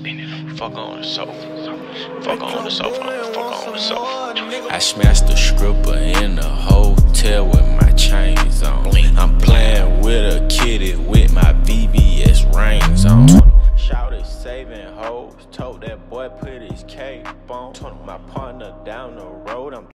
Fuck on the sofa. Fuck on the sofa. Fuck on the sofa. I smashed the stripper in the hotel with my chains on. I'm playing with a kitty with my VVS rings on. Shouted saving hoes, told that boy put his cape on. My partner down the road, I'm